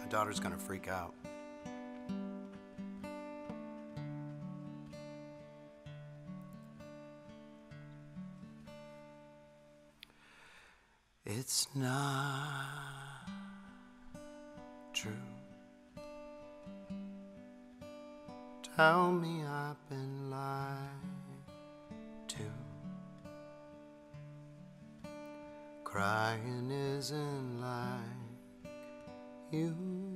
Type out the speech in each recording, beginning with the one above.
My daughter's gonna freak out. It's not true. Tell me I've been lied to. Crying isn't like you.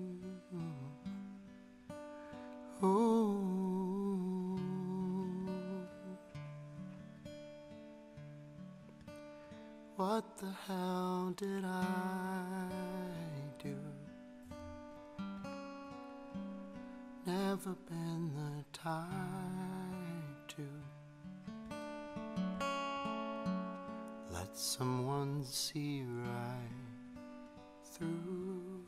Ooh. What the hell did I do? Never been the type to let someone see right through.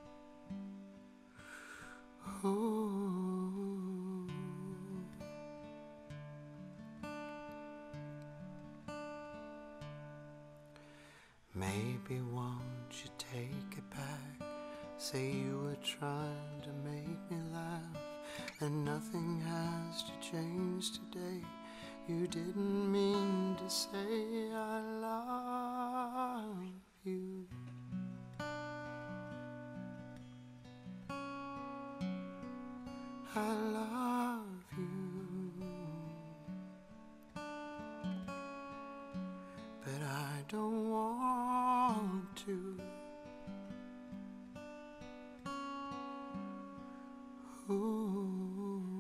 Ooh. Maybe won't you take it back? Say you were trying to make me laugh, and nothing has to change today. You didn't mean to say I love you. I love you, but I don't want to. Ooh.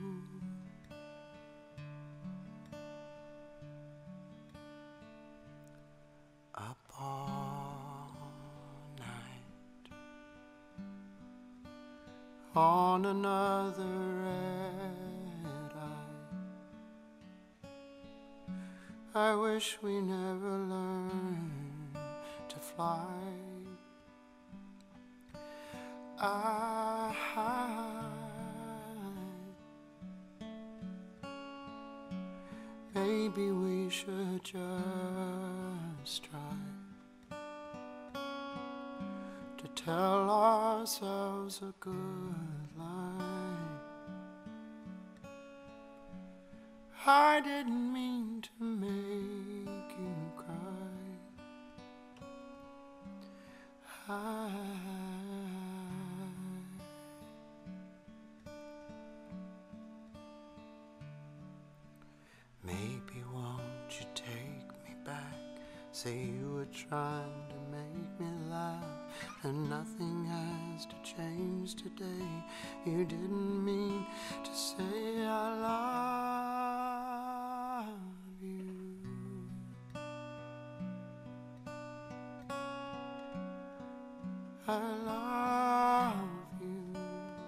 Up all night on another red eye. I wish we never learned to fly. Maybe we should just try to tell ourselves a good lie. I didn't mean to make you cry. Maybe won't you take me back? Say you were trying to make me laugh, and nothing has to change today. You didn't mean to say I love you. I love you.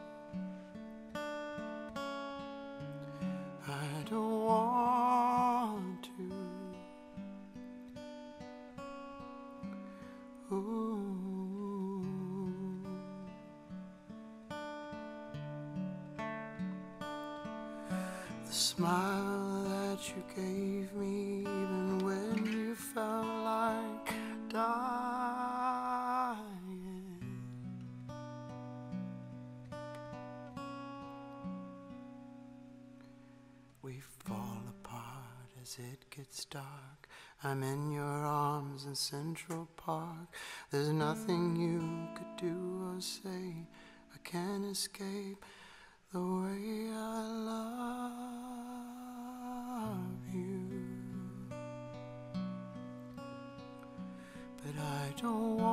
I don't want to. Ooh. The smile that you gave me, even when you felt like dying. We fall apart as it gets dark. I'm in your arms in Central Park. There's nothing you could do or say. I can't escape the way I love you. But I don't want